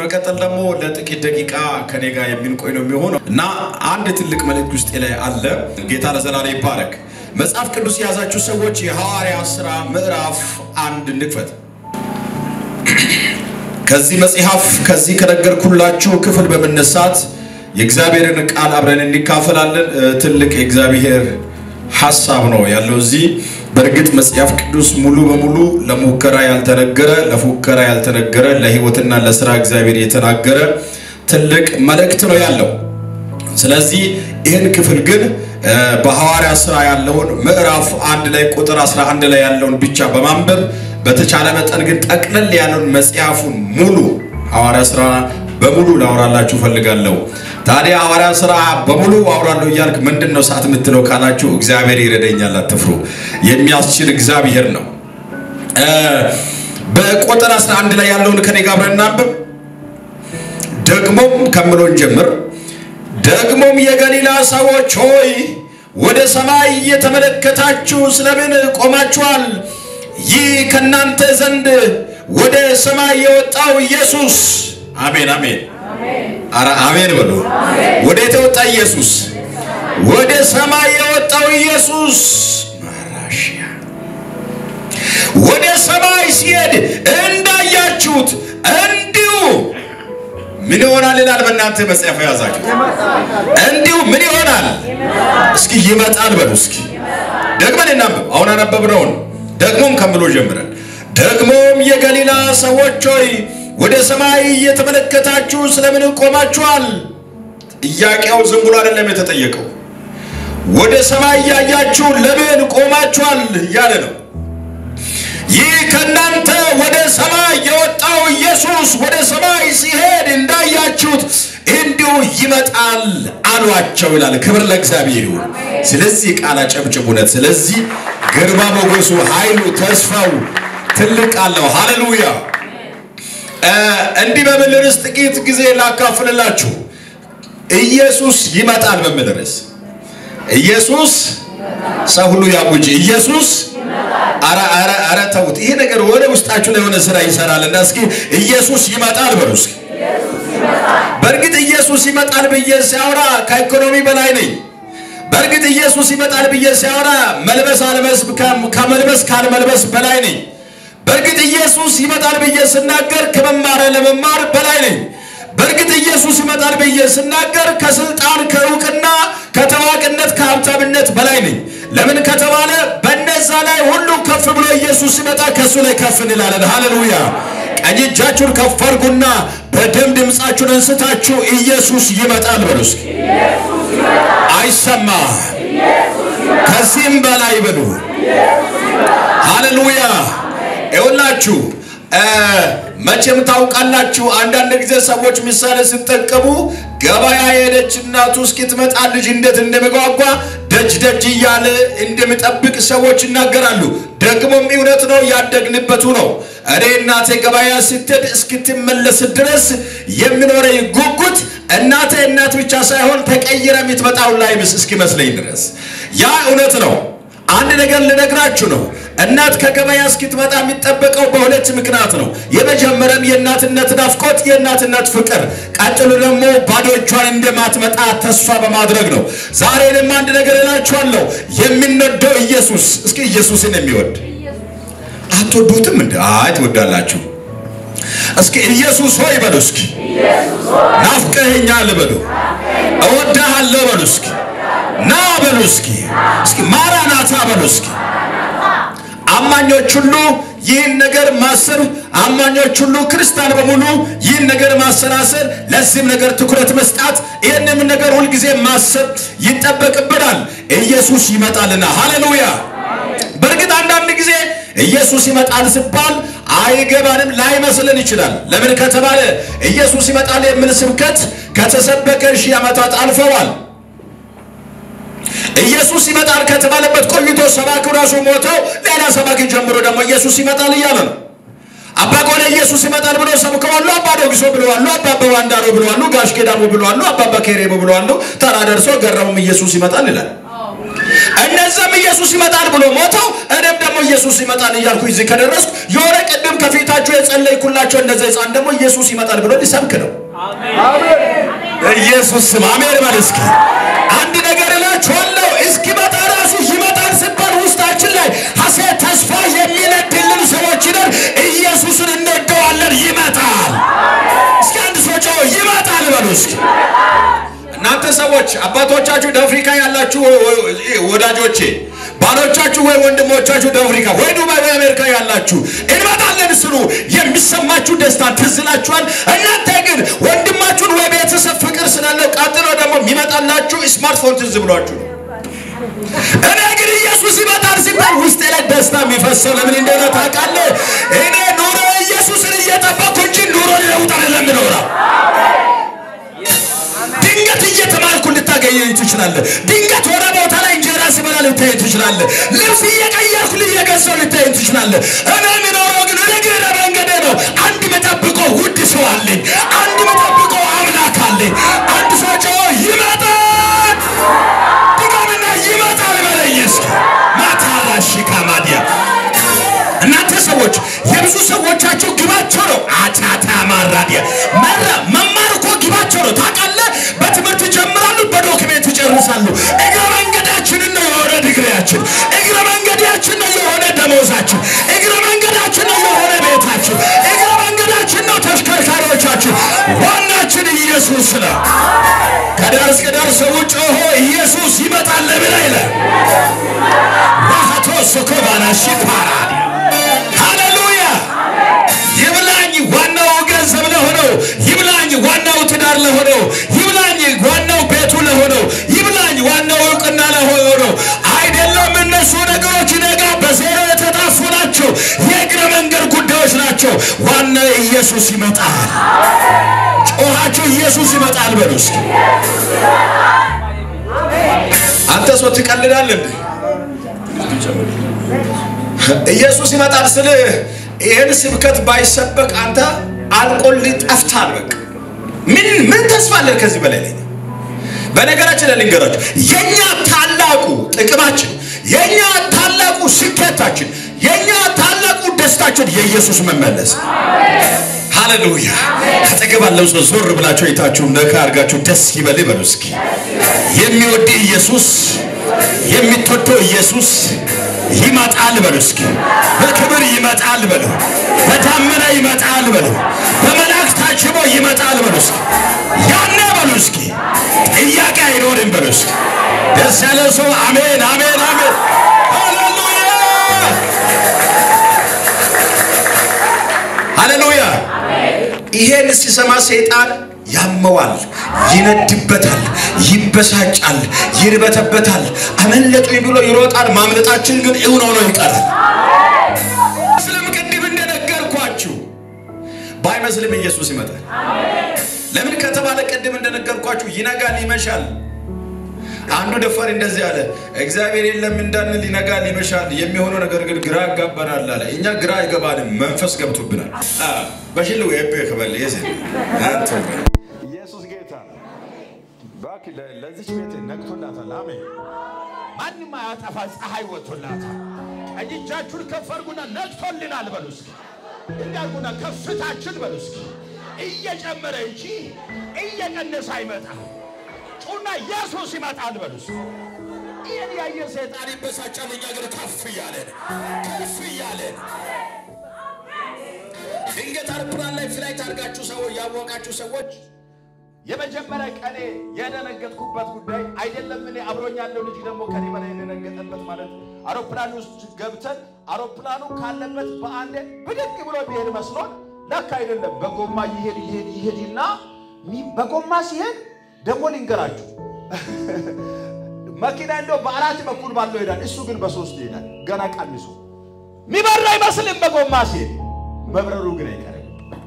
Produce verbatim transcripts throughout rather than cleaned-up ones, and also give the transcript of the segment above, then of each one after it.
በመቀጠል ደግሞ ለጥቂት ደቂቃ ከኔ ጋር የሚንቆይ ነው የሚሆነው እና አንድ ትልቅ መልእክት ውስጥ ላይ አለ። ጌታ ለዘላለም ይባረክ። መጽሐፍ ቅዱስ ያዛችሁ ሰዎች የሐዋርያት ሥራ ምዕራፍ አንድ እንክፈት። ከዚህ መጽሐፍ ከዚህ ከነገርኩላችሁ ክፍል በመነሳት የእግዚአብሔርን ቃል አብረን እንካፈላለን። ትልቅ የእግዚአብሔር ሐሳብ ነው ያለው እዚህ። በርግጥ መጽሐፍ ቅዱስ ሙሉ በሙሉ ለሙከራ ያልተነገረ ለፉከራ ያልተነገረ ለህይወትና ለሥራ እግዚአብሔር የተናገረ ትልቅ መልእክት ነው ያለው። ስለዚህ ይህን ክፍል ግን በሐዋርያት ሥራ ያለውን ምዕራፍ አንድ ላይ ቁጥር አስራ አንድ ላይ ያለውን ብቻ በማንበብ በተቻለ መጠን ግን ጠቅለል ያለውን መጽሐፉን ሙሉ ሐዋርያት ሥራ በሙሉ ላወራላችሁ ፈልጋለሁ። ታዲያ ሐዋርያት ሥራ በሙሉ አወራለሁ እያልክ ምንድነው ሰዓት የምትለው ካላችሁ እግዚአብሔር ይረዳኛል፣ አትፍሩ። የሚያስችል እግዚአብሔር ነው። በቁጥር አስራ አንድ ላይ ያለውን ከኔ ጋር አብረን እናንብብ። ደግሞም ከምሎን ጀምር። ደግሞም የገሊላ ሰዎች ሆይ ወደ ሰማይ እየተመለከታችሁ ስለምን ቆማችኋል? ይህ ከናንተ ዘንድ ወደ ሰማይ የወጣው ኢየሱስ አሜን አሜን አረ አሜን በሉ። ወደ ተወጣ ኢየሱስ ወደ ሰማይ የወጣው ኢየሱስ ማራሽያ ወደ ሰማይ ሲሄድ እንዳያችሁት እንዲሁ ምን ይሆናል ይላል። በእናንተ መጽሐፍ ያዛችሁ እንዲሁ ምን ይሆናል? እስኪ ይመጣል በሉ። እስኪ ደግመን እናንብብ። አሁን አነበብነው። ደግሞም ከምሎ ጀምረን ደግሞም የገሊላ ሰዎች ሆይ ወደ ሰማይ እየተመለከታችሁ ስለምን ቆማችኋል? ጥያቄው ዝም ብሎ አይደለም የተጠየቀው። ወደ ሰማይ ያያችሁ ለምን ቆማችኋል ያለ ነው። ይህ ከናንተ ወደ ሰማይ የወጣው ኢየሱስ ወደ ሰማይ ሲሄድ እንዳያችሁት እንዲሁ ይመጣል አሏቸው ይላል። ክብር ለእግዚአብሔር ይሁን። ስለዚህ ቃል አጨብጭቡለት። ስለዚህ ግርማ ሞገሱ ኃይሉ ተስፋው ትልቅ አለው። ሃሌሉያ። እንዲህ በሚል ርዕስ ጥቂት ጊዜ ላካፍልላችሁ። ኢየሱስ ይመጣል በሚል ርዕስ ኢየሱስ ሰው ሁሉ ያውጅ ኢየሱስ አረ አረ አረ ተውት። ይሄ ነገር ወደ ውስጣችሁ ላይ የሆነ ስራ ይሰራልና እስኪ ኢየሱስ ይመጣል በሉ። እስኪ በርግጥ ኢየሱስ ይመጣል ብዬ ሲያወራ ከኢኮኖሚ በላይ ነኝ። በርግጥ ኢየሱስ ይመጣል ብዬ ሲያወራ መልበስ አልበስ ከመልበስ ካልመልበስ በላይ ነኝ። በርግጥ ኢየሱስ ይመጣል ብዬ ስናገር ከመማር ለመማር በላይ ነኝ። በርግጥ ኢየሱስ ይመጣል ብዬ ስናገር ከስልጣን ከሩቅና ከታዋቂነት ከሀብታምነት በላይ ነኝ። ለምን ከተባለ በእነዛ ላይ ሁሉ ከፍ ብሎ ኢየሱስ ሲመጣ ከሱ ላይ ከፍ እንላለን። ሃሌሉያ። ቀኝ እጃችሁን ከፍ አድርጉና በደም ድምጻችሁን እንስታችሁ ኢየሱስ ይመጣል በሉ። እስኪ ኢየሱስ ይመጣል። አይሰማ ኢየሱስ ይመጣል። ከዚህም በላይ በሉ ኢየሱስ ይመጣል። ሃሌሉያ። ይኸውላችሁ መቼም ታውቃላችሁ አንዳንድ ጊዜ ሰዎች ምሳሌ ሲጠቀሙ ገበያ የሄደች እናቱ እስኪትመጣ ልጅ እንዴት እንደሚጓጓ ደጅ ደጅ እያለ እንደሚጠብቅ ሰዎች ይናገራሉ። ደግሞም እውነት ነው፣ ያደግንበቱ ነው። እኔ እናቴ ገበያ ስትሄድ እስክትመለስ ድረስ የሚኖረኝ ጉጉት እናቴ እናት ብቻ ሳይሆን ተቀይራ የምትመጣው ላይ ምስ እስኪመስለኝ ድረስ ያ እውነት ነው። አንድ ነገር ልነግራችሁ ነው። እናት ከገበያ እስክትመጣ የሚጠበቀው በሁለት ምክንያት ነው። የመጀመሪያው የእናትነት ናፍቆት የእናትነት ፍቅር፣ ቀጥሎ ደግሞ ባዶ እጇን እንደማትመጣ ተስፋ በማድረግ ነው። ዛሬንም አንድ ነገር እላችኋለሁ፣ የሚነደው ኢየሱስ። እስኪ ኢየሱስን የሚወድ አትወዱትም እንዴ? አይ ትወዳላችሁ። እስኪ ኢየሱስ ሆይ በሉ። እስኪ ኢየሱስ ሆይ ናፍቀኸኛል በሉ። እወድሃለሁ በሉ። እስኪ ና በሉ። እስኪ እስኪ ማራናታ በሉ። እስኪ አማኞች ሁሉ ይህን ነገር ማሰብ፣ አማኞች ሁሉ ክርስቲያን በሙሉ ይህን ነገር ማሰላሰል፣ ለዚህም ነገር ትኩረት መስጣት፣ ይህንም ነገር ሁሉ ጊዜ ማሰብ ይጠበቅብናል። ኢየሱስ ይመጣልና ሃሌሉያ። በርግጥ አንዳንድ ጊዜ ኢየሱስ ይመጣል ሲባል አይገባንም፣ ላይመስልን ይችላል። ለምን ከተባለ ኢየሱስ ይመጣል የሚል ስብከት ከተሰበከ ሺህ ዓመታት አልፈዋል። ኢየሱስ ይመጣል ከተባለበት ቆይቶ ሰባኪው ራሱ ሞተው ሌላ ሰባኪ ጀምሮ ደግሞ ኢየሱስ ይመጣል እያለ ነው። አባ ጎለ ኢየሱስ ይመጣል ብሎ ሰብከዋል። አባ ዶግሶ ብለዋል። አባ በዋንዳሮ ብለዋል። ጋሽ ጌዳሙ ብለዋል። አባ በከሬቦ ብለዋል። ተራ ደርሶ ገረመም ኢየሱስ ይመጣል ይላል። እነዛም ኢየሱስ ይመጣል ብሎ ሞተው እኔም ደግሞ ኢየሱስ ይመጣል እያልኩ እዚህ ከደረስኩ የሆነ ቀደም ከፊታችሁ የጸለይኩላችሁ እንደዛ ሕፃን ደግሞ ኢየሱስ ይመጣል ብሎ ሊሰብክ ነው። አሜን ኢየሱስ አሜን በልስኪ አንድ ነገር እላችኋለሁ እስኪመጣ ራሱ ይመጣል ሲባል ውስጣችን ላይ ሐሴት ተስፋ የሚነድልን ሰዎች ነን። ኢየሱስን እንወደዋለን። ይመጣል። እስኪ አንድ ሰው ጮህ ይመጣል በሉ እስኪ። እናንተ ሰዎች አባቶቻችሁ በአፍሪካ ያላችሁ ወዳጆቼ ባሎቻችሁ ወይ ወንድሞቻችሁ በአፍሪካ ወይ ዱባይ ወይ አሜሪካ ያላችሁ እንመጣለን ስሉ የሚሰማችሁ ደስታ ትዝላችኋል። እናንተ ግን ወንድማችሁን ወይ ቤተሰብ ፍቅር ስላለው ቀጥሎ ደግሞ የሚመጣላችሁ ስማርትፎን ትዝ ብሏችሁ። እኔ ግን ኢየሱስ ይመጣል ሲባል ውስጤ ላይ ደስታ የሚፈሰው ለምን እንደሆነ ታውቃለህ? እኔ ኑሮ ኢየሱስን እየጠበቅኩ እንጂ ኑሮ ለውጥ አይደለም የምኖረው። ድንገት እየተማርኩ ልታገኘኝ ትችላለህ። ድንገት ወደ ቦታ ላይ እንጀራ ሲበላ ልታይ ትችላለህ። ልብስ እየቀየርኩ እየገዛሁ ልታይ ትችላለህ። እኔ የምኖረው ግን እግረ መንገዴ ነው። አንድ መጠብቀው ውድ ሰው አለኝ። አንድ መጠብቀው አምላክ አለኝ። አንድ ሰው ጮህ ይመጣል ድጋሚና ይመጣል በለኝ እስኪ ማታራሺ ካማዲያ እናንተ ሰዎች የብዙ ሰዎቻቸው ግባቸው ነው አቻታ ማራዲያ መራ መማር እኮ ግባቸው ነው ታውቃለህ። በትምህርት ጀምራሉ በዶክሜንት ይጨርሳሉ። እግረ መንገዳችንን ነው የሆነ ዲግሪያችን፣ እግረ መንገዳችን ነው የሆነ ደሞዛችን፣ እግረ መንገዳችን ነው የሆነ ቤታችን፣ እግረ መንገዳችን ነው ተሽከርካሪዎቻችን። ዋናችን ኢየሱስ ነው። ከዳር እስከ ዳር ሰው ጮሆ ኢየሱስ ይመጣል ለምን አይልም? ባሃቶስ ኮባናሺ ፓራዲ ሃሌሉያ ይብላኝ ዋናው ገንዘብ ለሆነው ይብላኝ ዋናው ትዳር ለሆነው ይብላኝ ዋናው ቤቱ ለሆነው ይብላኝ ዋናው ዕውቅና ለሆነው አይደለም። እነሱ ነገሮች ነገ በዜሮ የተጣፉ ናቸው። የእግረ መንገድ ጉዳዮች ናቸው። ዋና ኢየሱስ ይመጣል። ጮኻችሁ ኢየሱስ ይመጣል በሉ እስኪ። አንተ ሰው ትቀልዳለህ እንዴ? ኢየሱስ ይመጣል ስለ ይሄን ስብከት ባይሰበክ አንተ አልቆልህ ጠፍታል። በቃ ምን ምን ተስፋ አለ ከዚህ በላይ? በነገራችን ላይ ልንገራችሁ የኛ ታላቁ ጥቅማችን የኛ ታላቁ ስኬታችን የኛ ታላቁ ደስታችን የኢየሱስ መመለስ። ሃሌሉያ ከተገባለው ሰው ዞር ብላችሁ አይታችሁ ነካ አርጋችሁ ደስ ይበል በሉ እስኪ። የሚወድ ኢየሱስ የሚተወደው ኢየሱስ ይመጣል በሉ እስኪ። በክብር ይመጣል በሉ፣ በደመና ይመጣል በሉ፣ በመላእክት ታጅቦ ይመጣል በሉ እስኪ። ያኔ በሉ እስኪ ጥያቄ አይኖርም በሉ እስኪ። ደስ ያለ ሰው አሜን አሜን አሜን ሃሌሉያ ሃሌሉያ። ይሄን ሲሰማ ሰይጣን ያመዋል፣ ይነድበታል፣ ይበሳጫል፣ ይርበተበታል። አመለጡኝ ብሎ ይሮጣል። ማምለጣችን ግን እውን ሆኖ ይቀራል። ስለምቀድም እንደነገርኳችሁ ባይመስልም ኢየሱስ ይመጣል። ለምን ከተባለ ቀድም እንደነገርኳችሁ ይነጋል ይመሻል። አንዱ ደፋር እንደዚህ አለ እግዚአብሔር የለም እንዳንል ይነጋል ይመሻል የሚሆነው ነገር ግን ግራ ያጋባናል አለ። እኛ ግራ አይገባንም፣ መንፈስ ገብቶብናል። በሽልው የበከበል የዚህ አንተ ኢየሱስ ጌታ ባክ ለዚህ ቤት ነክቶላታል። አሜን። ማንንም አያጠፋ ፀሐይ ወጥቶላታል። እጃችሁን ከፍ አድርጉና ነክቶልናል በሉ እስኪ። እንዳልኩና ከፍታችን በሉ እስኪ እየጨመረ እንጂ እየቀነሰ አይመጣም። ጩና ኢየሱስ ይመጣል በሉ እስኪ። ይሄን ያየ ሰይጣን ይበሳጫል። እኛ ግን ከፍ ያለን ከፍ ያለን ድንገት አውሮፕላን ላይ ፍላይት አድርጋችሁ ሰው ያወቃችሁ ሰዎች የመጀመሪያ ቀኔ የደነገጥኩበት ጉዳይ አይደለም። እኔ አብሮኝ ያለው ልጅ ደግሞ ከኔ በላይ የደነገጠበት ማለት አውሮፕላን ውስጥ ገብተን አውሮፕላኑ ካለበት በአንድ ብድግ ብሎ ቢሄድ መስሎን ለካ አይደለም። በጎማ ይሄድ ይሄድ ይሄድና በጎማ ሲሄድ ደግሞ ልንገራችሁ መኪና እንደው በአራት በኩል ባለው ይሄዳል፣ እሱ ግን በሶስት ይሄዳል። ገና ቀንሶ ሚበራ አይመስልም በጎማ ሲሄድ፣ መብረሩ ግን አይቀርም።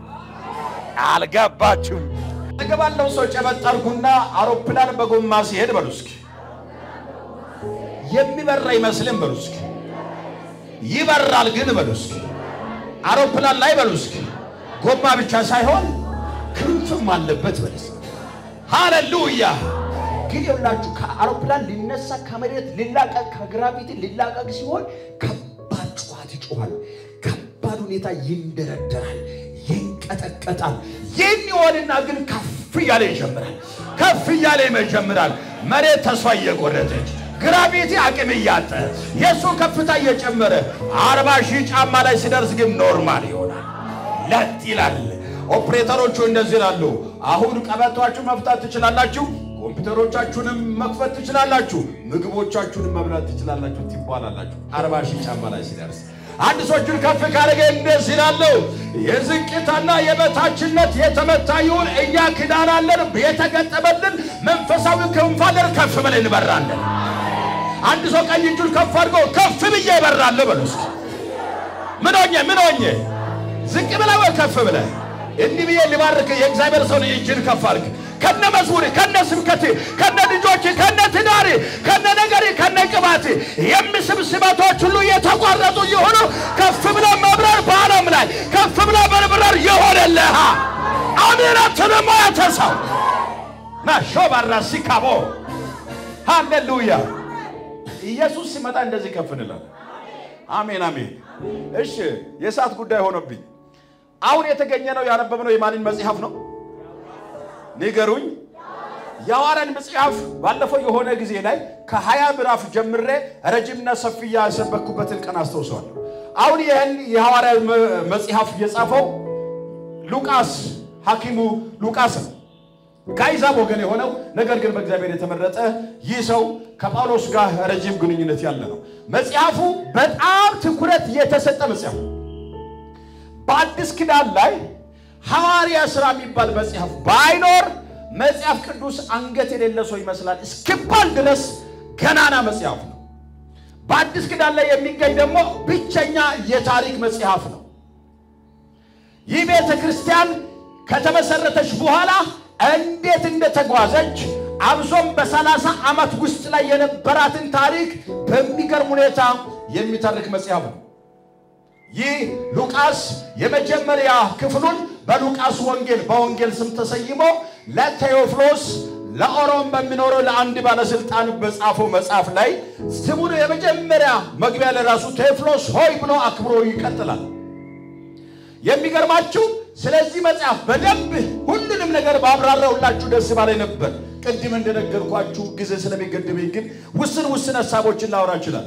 አልገባችሁም? ተገባለው ሰው ጨበጣርኩና አውሮፕላን በጎማ ሲሄድ በሉ እስኪ የሚበራ አይመስልም በሉ እስኪ። ይበራል ግን በሉ እስኪ። አውሮፕላን ላይ በሉ እስኪ ጎማ ብቻ ሳይሆን ክንፍም አለበት በሉ እስኪ። ሃሌሉያ! ግን ይላችሁ ከአውሮፕላን ሊነሳ ከመሬት ሊላቀቅ ከግራቪቲ ሊላቀቅ ሲሆን ከባድ ጩኸት ይጮሃል ከባድ ሁኔታ ይንደረደራል ይንቀጠቀጣል ይንወልና ግን ከፍ ያለ ይጀምራል ከፍ ያለ ይጀምራል መሬት ተስፋ እየቆረጠች ግራቪቲ አቅም ያጣ የሱ ከፍታ እየጨመረ አርባ ሺህ ጫማ ላይ ሲደርስ ግን ኖርማል ይሆናል ለጥ ይላል ኦፕሬተሮቹ እንደዚህ ይላሉ አሁን ቀበቷችሁ መፍታት ትችላላችሁ ኮምፒውተሮቻችሁንም መክፈት ትችላላችሁ ምግቦቻችሁንም መብላት ትችላላችሁ ትባላላችሁ አርባ ሺህ ጫማ ላይ ሲደርስ አንድ ሰዎችን ከፍ ካረገ እንደዚህ ይላል የዝቅታና የበታችነት የተመታዩን እኛ ክዳናለን የተገጠመልን መንፈሳዊ ክንፋለን ከፍ ብለን እንበራለን አንድ ሰው ቀኝ እጁን ከፍ አድርጎ ከፍ ብዬ ይበራል በሉስ ምን ሆኜ ምን ሆኜ ዝቅ ብላ ወይ ከፍ ብለ እንዲህ ብዬ ሊባርክ የእግዚአብሔር ሰው እጅን ከፍ አድርግ ከነ መዝሙር ከነ ስብከት ከነ ልጆች ከነ ትዳር ከነ ነገር ከነ ቅባት የምስብስባቶች ሁሉ የተቋረጡ ይሆኑ ከፍ ብለ መብረር ባለም ላይ ከፍ ብለ በርብረር ይሆንልህ አሜናተነ ማያተሳው ማሾባራ ሲካቦ ሃሌሉያ ኢየሱስ ሲመጣ እንደዚህ ከፍንላል አሜን አሜን እሺ የሳት ጉዳይ ሆነብኝ አሁን የተገኘነው ያነበብነው የማንን መጽሐፍ ነው ንገሩኝ ያዋረን መጽሐፍ ባለፈው የሆነ ጊዜ ላይ ከ20 ምዕራፍ ጀምሬ ረጅምና ሰፊያ ያሰበኩበትን ቀን አስተውሰዋለሁ አሁን ይሄን የሐዋርያ መጽሐፍ የጻፈው ሉቃስ ሐኪሙ ሉቃስ ከአይዛብ ወገን የሆነው ነገር ግን በእግዚአብሔር የተመረጠ ይህ ሰው ከጳውሎስ ጋር ረጅም ግንኙነት ያለ ነው መጽሐፉ በጣም ትኩረት የተሰጠ መጽሐፍ በአዲስ ኪዳን ላይ ሐዋርያ ሥራ የሚባል መጽሐፍ ባይኖር መጽሐፍ ቅዱስ አንገት የሌለ ሰው ይመስላል እስኪባል ድረስ ገናና መጽሐፍ ነው በአዲስ ኪዳን ላይ የሚገኝ ደግሞ ብቸኛ የታሪክ መጽሐፍ ነው ይህ ቤተክርስቲያን ከተመሰረተች በኋላ እንዴት እንደተጓዘች አብሶም በሰላሳ ዓመት ውስጥ ላይ የነበራትን ታሪክ በሚገርም ሁኔታ የሚተርክ መጽሐፍ ነው ይህ ሉቃስ የመጀመሪያ ክፍሉን በሉቃስ ወንጌል በወንጌል ስም ተሰይሞ ለቴዎፍሎስ ለኦሮም በሚኖረው ለአንድ ባለስልጣን በጻፈው መጽሐፍ ላይ ስሙን የመጀመሪያ መግቢያ ለራሱ ቴዎፍሎስ ሆይ ብሎ አክብሮ ይቀጥላል የሚገርማችሁ ስለዚህ መጽሐፍ በደንብ ሁሉንም ነገር ባብራራውላችሁ ደስ ባለኝ ነበር ቅድም እንደነገርኳችሁ ጊዜ ስለሚገድበኝ ግን ውስን ውስን ሐሳቦችን ላወራ ይችላል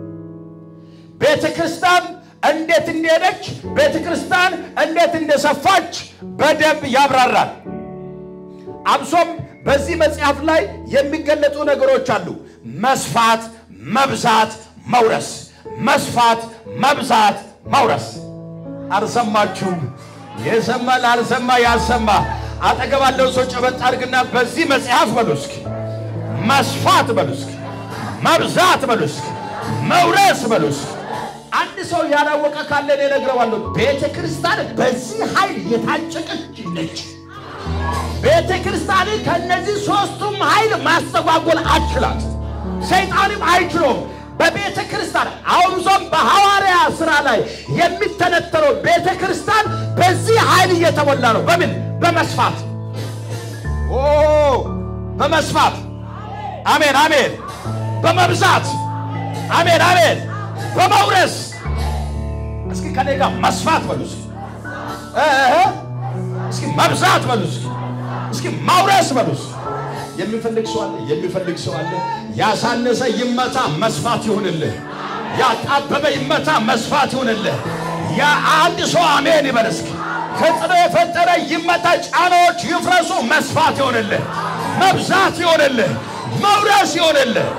ቤተክርስቲያን እንዴት እንደሄደች ቤተክርስቲያን እንዴት እንደሰፋች በደንብ ያብራራል አብሶም በዚህ መጽሐፍ ላይ የሚገለጡ ነገሮች አሉ መስፋት መብዛት መውረስ መስፋት መብዛት መውረስ አርሰማችሁም የሰማ ላልሰማ ያሰማ አጠገባለው ሰው ጨበጥ አድርግና በዚህ መጽሐፍ በሉስኪ መስፋት በሉስኪ መብዛት በሉስኪ መውረስ በሉስኪ አንድ ሰው ያላወቀ ካለ ለነግረዋለሁ ቤተክርስቲያን በዚህ ኃይል የታጨቀች ነች ቤተክርስቲያን ከነዚህ ሶስቱም ኃይል ማስተጓጎል አትችላት ሰይጣንም አይችልም በቤተክርስቲያን አውንዞም በሐዋርያ ሥራ ላይ የሚተነተረው ቤተክርስቲያን በዚህ ኃይል እየተሞላ ነው በምን በመስፋት ኦ በመስፋት አሜን አሜን በመብዛት አሜን አሜን በመውረስ እስኪ ከኔጋ መስፋት በሉስ እህ እስኪ መብዛት በሉስ እስኪ መውረስ በሉስ የሚፈልግ ሰው አለ የሚፈልግ ሰው አለ ያሳነሰ ይመታ መስፋት ይሁንልህ ያጣበበ ይመታ መስፋት ይሁንልህ ያ አንድ ሰው አሜን ይበልስኪ ከጥሎ የፈጠረ ይመታ ጫናዎች ይፍረሱ መስፋት ይሁንልህ መብዛት ይሁንልህ መውረስ ይሁንልህ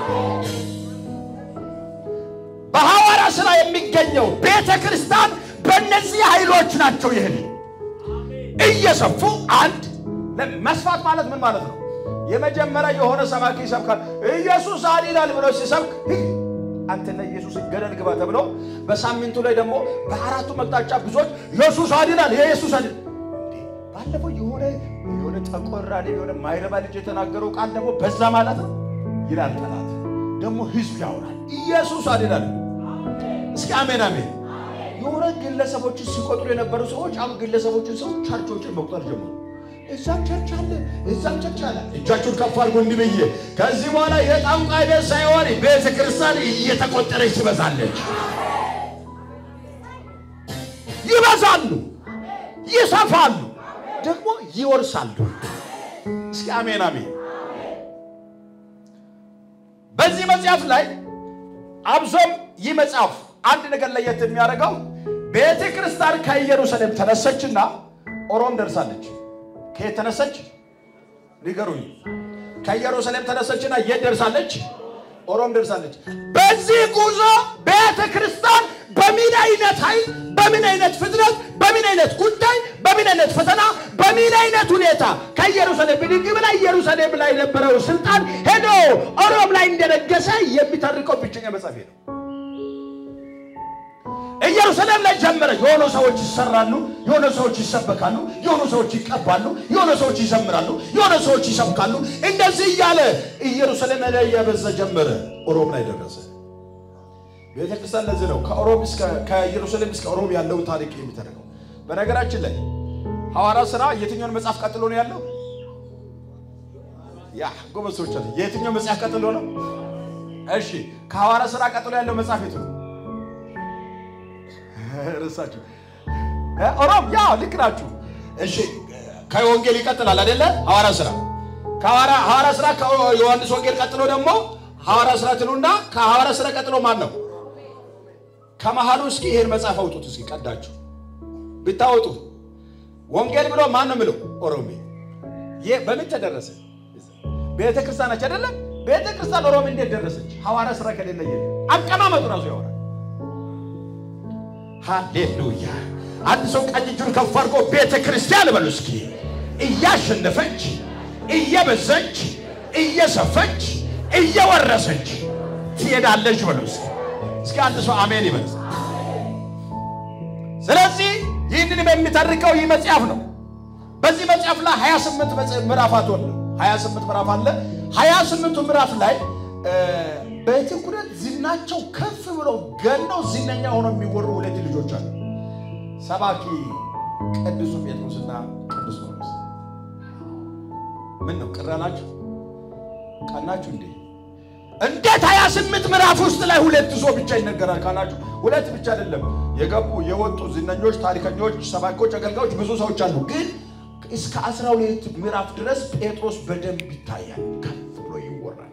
በሐዋርያ ሥራ የሚገኘው ቤተክርስቲያን በእነዚህ ኃይሎች ናቸው ይሄን እየሰፉ አንድ መስፋት ማለት ምን ማለት ነው የመጀመሪያ የሆነ ሰባኪ ይሰብካል ኢየሱስ አዲላል ብሎ ሲሰብክ አንተ ለኢየሱስ ገደል ግባ ተብሎ በሳምንቱ ላይ ደግሞ በአራቱ መቅጣጫ ብዙዎች ኢየሱስ አዲላል ኢየሱስ አዲል ባለፈው የሆነ የሆነ ተቆራደ የሆነ ማይረባ ልጅ የተናገረው ቃል ደግሞ በዛ ማለት ነው ይላል ጠላት ደግሞ ህዝብ ያወራል ኢየሱስ አዲላል እስኪ አሜን አሜን የሆነ ግለሰቦች ሲቆጥሩ የነበሩ ሰዎች አሁን ግለሰቦችን ሰው ቻርቾችን መቁጠር ጀመሩ እዛም ቸርች አለ እዛም ቸርች አለ እጃችሁን ከፍ አድርጉ እንዲብዬ ከዚህ በኋላ የጣንቋይ ቤት ሳይሆን ቤተ ክርስቲያን እየተቆጠረች ትበዛለች ይበዛሉ ይሰፋሉ ደግሞ ይወርሳሉ እስኪ አሜን አሜን በዚህ መጽሐፍ ላይ አብዞም ይህ መጽሐፍ አንድ ነገር ለየት የሚያደርገው ቤተ ክርስቲያን ከኢየሩሳሌም ተነሰችና ኦሮም ደርሳለች ከየት ተነሰች ንገሩኝ ከኢየሩሳሌም ተነሰችና የት ደርሳለች ኦሮም ደርሳለች በዚህ ጉዞ ቤተ ክርስቲያን በምን አይነት ኃይል በምን አይነት ፍጥነት በምን አይነት ጉዳይ በምን አይነት ፈተና በምን አይነት ሁኔታ ከኢየሩሳሌም ብድግ ብላ ኢየሩሳሌም ላይ የነበረው ስልጣን ሄዶ ኦሮም ላይ እንደነገሰ የሚተርከው ብቸኛ መጽሐፍ ነው ኢየሩሳሌም ላይ ጀመረ የሆኑ ሰዎች ይሰራሉ የሆኑ ሰዎች ይሰበካሉ የሆኑ ሰዎች ይቀባሉ የሆኑ ሰዎች ይዘምራሉ የሆኑ ሰዎች ይሰብካሉ እንደዚህ ያለ ኢየሩሳሌም ላይ ያበዛ ጀመረ ኦሮም ላይ ደረሰ ቤተ ክርስቲያን ለዚህ ነው ከኦሮም እስከ ከኢየሩሳሌም እስከ ኦሮም ያለው ታሪክ የሚተርከው በነገራችን ላይ ሐዋርያ ሥራ የትኛውን መጽሐፍ ቀጥሎ ነው ያለው ያ ጎበሶች አለ የትኛው መጽሐፍ ቀጥሎ ነው እሺ ከሐዋርያ ሥራ ቀጥሎ ያለው መጽሐፍ የቱ ነው ረሳችሁ ኦሮም ያ ልክራችሁ እሺ ከወንጌል ይቀጥላል አይደለ ሐዋርያ ሥራ ከሐዋርያ ሐዋርያ ሥራ ከዮሐንስ ወንጌል ቀጥሎ ደግሞ ሐዋርያ ሥራ ትሉና ከሐዋርያ ሥራ ቀጥሎ ማን ነው ከመሐሉ እስኪ ይሄን መጽሐፍ አውጡት እስኪ ቀዳችሁ ብታወጡ ወንጌል ብሎ ማን ነው ምለው ኦሮም የ በምን ተደረሰ ቤተ ክርስቲያን አች አይደለ ቤተ ክርስቲያን ኦሮም እንዴት ደረሰች ሐዋርያ ሥራ ከሌለ ይሄ አቀማመጡ ራሱ ያወራ ሃሌሉያ አንድ ሰው ቀኝጁን ከፍ አድርጎ ቤተ ክርስቲያን በሉ እስኪ እያሸነፈች እየበዘች እየሰፈች እየወረሰች ትሄዳለች በሉ እስኪ እስኪ አንድ ሰው አሜን ይበል ስለዚህ ይህንን በሚተርከው ይህ መጽሐፍ ነው በዚህ መጽሐፍ ላይ ሃያ ስምንት ምዕራፋት አሉ ሃያ ስምንት ምዕራፍ አለ ሃያ ስምንቱ ምዕራፍ ላይ በትኩረት ዝናቸው ከፍ ብሎ ገነው ዝነኛ ሆነው የሚወሩ ሁለት ልጆች አሉ ሰባኪ ቅዱስ ጴጥሮስና ቅዱስ ጳውሎስ ምን ነው ቀራላችሁ ቀናችሁ እንዴ እንዴት ሃያ ስምንት ምዕራፍ ውስጥ ላይ ሁለት ሰው ብቻ ይነገራል ካላችሁ ሁለት ብቻ አይደለም የገቡ የወጡ ዝነኞች ታሪከኞች ሰባኪዎች አገልጋዮች ብዙ ሰዎች አሉ ግን እስከ አስራ ሁለት ምዕራፍ ድረስ ጴጥሮስ በደንብ ይታያል ከፍ ብሎ ይወራል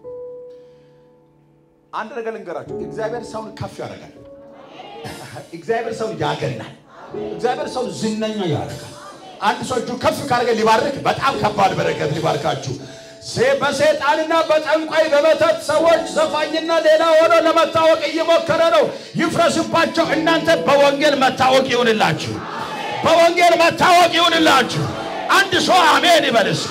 አንድ ነገር ልንገራችሁ እግዚአብሔር ሰውን ከፍ ያደርጋል እግዚአብሔር ሰውን ያገናል እግዚአብሔር ሰውን ዝነኛ ያደርጋል አንድ ሰው እጁ ከፍ ካደረገ ሊባርክ በጣም ከባድ በረከት ሊባርካችሁ በሰይጣንና በጠንቋይ በመተት ሰዎች ዘፋኝና ሌላ ሆኖ ለመታወቅ እየሞከረ ነው ይፍረስባቸው እናንተ በወንጌል መታወቅ ይሁንላችሁ በወንጌል መታወቅ ይሁንላችሁ አንድ ሰው አሜን ይበልስ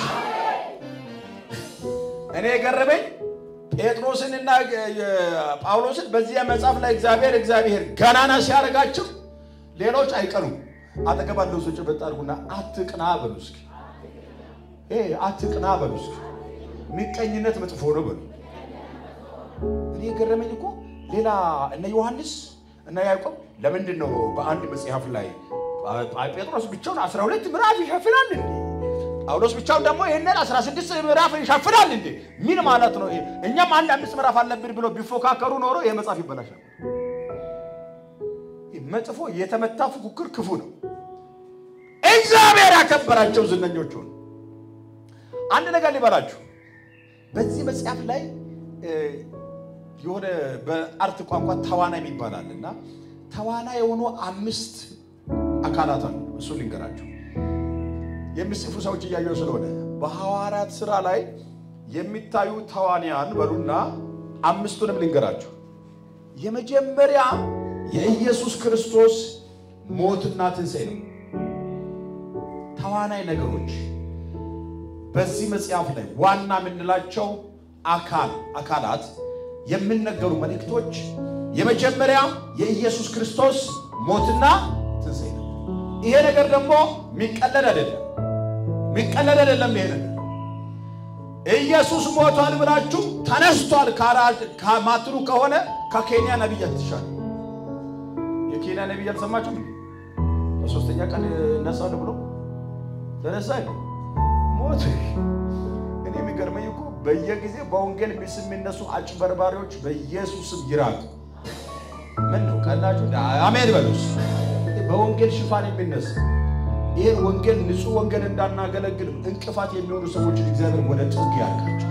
እኔ ገረመኝ ጴጥሮስንና ጳውሎስን በዚህ መጽሐፍ ላይ እግዚአብሔር እግዚአብሔር ገናና ሲያረጋቸው ሌሎች አይቀሩም አጠገባቸው ሰዎች በጣርጉና አትቅና በሉስ ኤ አትቅና በሉስ ሚቀኝነት መጥፎ ነው በሉ እኔ ገረመኝ እኮ ሌላ እነ ዮሐንስ እና ያዕቆብ ለምንድን ነው በአንድ መጽሐፍ ላይ ጴጥሮስ ብቻውን አስራ ሁለት ምዕራፍ ይሸፍናል እንዴ ጳውሎስ ብቻውን ደግሞ ይሄንን አስራ ስድስት ምዕራፍ ይሸፍናል እንዴ ምን ማለት ነው እኛም አንድ አምስት ምዕራፍ አለብን ብሎ ቢፎካከሩ ኖሮ ይሄ መጽሐፍ ይበላሻል መጥፎ የተመታ ፉክክር ክፉ ነው እግዚአብሔር ያከበራቸው ዝነኞች ሆነ አንድ ነገር ሊባላችሁ በዚህ መጽሐፍ ላይ የሆነ በአርት ቋንቋ ተዋናይ ይባላልና ተዋናይ የሆኑ አምስት አካላት አሉ እሱ ልንገራችሁ የሚጽፉ ሰዎች እያየው ስለሆነ በሐዋርያት ሥራ ላይ የሚታዩ ተዋንያን በሉና አምስቱንም ልንገራችሁ የመጀመሪያ የኢየሱስ ክርስቶስ ሞትና ትንሣኤ ነው ተዋናይ ነገሮች በዚህ መጽሐፍ ላይ ዋና ምንላቸው አካል አካላት የሚነገሩ መልእክቶች የመጀመሪያ የኢየሱስ ክርስቶስ ሞትና ትንሣኤ ነው ይሄ ነገር ደግሞ ሚቀለድ አይደለም ሚቀለድ አይደለም ይሄ ነገር ኢየሱስ ሞቷል ብላችሁ ተነስቷል ካማትሩ ከሆነ ከኬንያ ነብይ አትሻል የኬንያ ነብይ አልሰማችሁም በሶስተኛ ቀን ነሳው ብሎ ተነሳ ሞት እኔ የሚገርመኝ እኮ በየጊዜው በወንጌል ስም የሚነሱ አጭበርባሪዎች በኢየሱስ ስም ይራቁ። ምን ነው ካላችሁ አሜን በሉስ። በወንጌል ሽፋን የሚነሳ ይሄ ወንጌል ንጹህ ወንጌል እንዳናገለግል እንቅፋት የሚሆኑ ሰዎችን እግዚአብሔር ወደ ጥግ ያርቃቸው።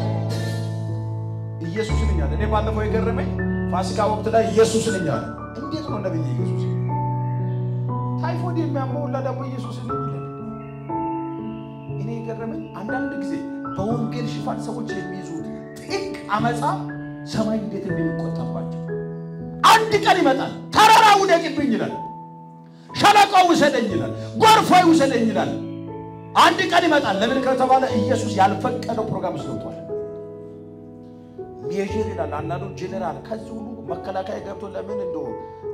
ኢየሱስን እኛ እኔ ባለፈው የገረመኝ ፋሲካ ወቅት ላይ ኢየሱስን እኛ እንዴት ነው ነብይ ኢየሱስ ታይፎይድ የሚያመው ለደሞ ኢየሱስን ይላል። እኔ የገረመኝ አንዳንድ ጊዜ በወንጌል ሽፋን ሰዎች የሚይዙት ጥቅ አመጻ ሰማይ እንዴት እንደሚቆጣባቸው አንድ ቀን ይመጣል። ተራራው ደግብኝ ይላል፣ ሸለቆው ውሰደኝ ይላል፣ ጎርፋው ውሰደኝ ይላል። አንድ ቀን ይመጣል። ለምን ከተባለ ኢየሱስ ያልፈቀደው ፕሮግራም ስለወጣው ሜጀር ይላል። አንዳንዱ ጄኔራል ከዚህ ሁሉ መከላከያ ገብቶ ለምን እንደው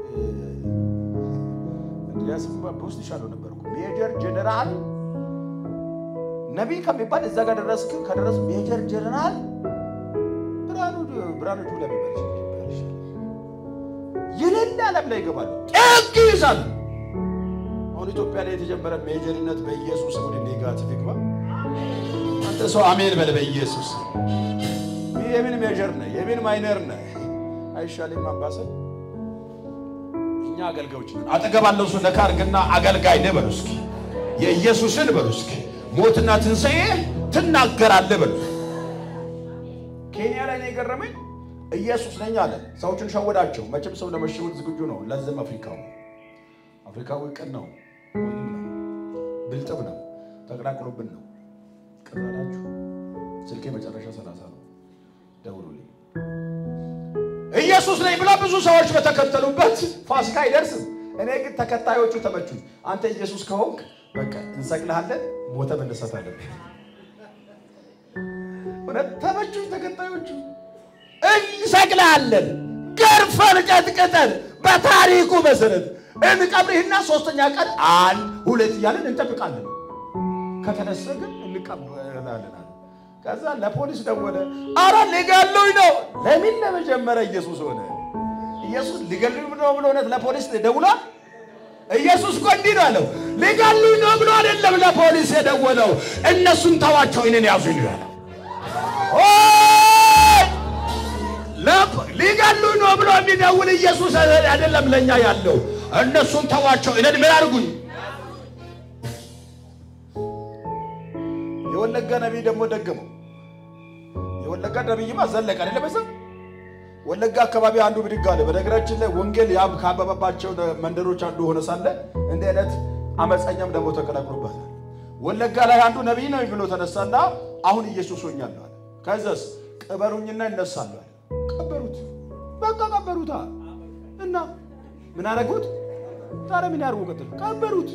ያስባ ፖስት ይሻለው ነበር እኮ ሜጀር ጄኔራል ነብይ ከሚባል እዛ ጋር ደረስክ ከደረስ ሜጀር ጄኔራል ብራኑ ብራኑ ጁላ ቢባል የሌላ ዓለም ላይ ይገባል። ጥግ ይዛል። አሁን ኢትዮጵያ ላይ የተጀመረ ሜጀርነት በኢየሱስ ወደ ኔጋቲቭ ይገባ። አንተ ሰው አሜን በል በኢየሱስ። የምን ሜጀር ነው የምን ማይነር ነው አይሻልም አባሰል። እኛ አገልጋዮች ነን። አጠገባለው ሰው ለካርግና አገልጋይ ነህ በሉ እስኪ። የኢየሱስን በሉ እስኪ። ሞትና ትንሳኤ ትናገራለህ በሉ። ኬንያ ላይ ነው የገረመኝ። ኢየሱስ ነኝ አለ። ሰዎችን ሸወዳቸው። መቼም ሰው ለመሸወድ ዝግጁ ነው። ለዘም አፍሪካው አፍሪካው ቀን ነው ብልጥብ ነው ተቀላቅሎብን ነው። ቀራላችሁ ስልኬ መጨረሻ ሰላሳ ነው። ደውሉልኝ። ኢየሱስ ነኝ ብላ ብዙ ሰዎች በተከተሉበት ፋሲካ አይደርስም። እኔ ግን ተከታዮቹ ተመቹኝ። አንተ ኢየሱስ ከሆንክ በቃ እንሰቅልሃለን፣ ሞተ መነሳት አለብህ። ወደ ተመቹኝ ተከታዮቹ እንሰቅልሃለን፣ ገርፈን ቀጥቅጠን በታሪኩ መሰረት እንቀብርህና ሶስተኛ ቀን አንድ ሁለት እያልን እንጠብቃለን። ከተነሳ ግን እንቀበላለን። ከዛ ለፖሊስ ደወለ። አረ ሊገሉኝ ነው። ለምን ለመጀመሪያ ኢየሱስ ሆነ። ኢየሱስ ሊገሉኝ ነው ብሎ ነው ለፖሊስ ደውሏል። ኢየሱስ ቆንዲ ነው አለው። ሊገሉኝ ነው ብሎ አይደለም ለፖሊስ የደወለው። እነሱን ተዋቸው እኔን ያዙኝ ነው። ኦ ሊገሉኝ ነው ብሎ የሚደውል ኢየሱስ አይደለም ለኛ ያለው። እነሱን ተዋቸው እኔን ምን አድርጉኝ። የወለጋ ነብይ ደግሞ ደገመው። የወለጋ ነብይማ ዘለቀ አይደለም በሰው ወለጋ አካባቢ አንዱ ብድግ አለ። በነገራችን ላይ ወንጌል ያብ ካበበባቸው መንደሮች አንዱ ሆነ ሳለ እንደ አይነት አመፀኛም ደግሞ ተቀላቅሎበታል። ወለጋ ላይ አንዱ ነብይ ነው ብሎ ተነሳና አሁን ኢየሱስ ሆኛለሁ አለ። ከዛስ ቀበሩኝና እነሳለሁ አለ። ቀበሩት። በቃ ቀበሩታ እና ምን አረጉት? ታዲያ ምን ያርጉ? ቀጥሉ ቀበሩት።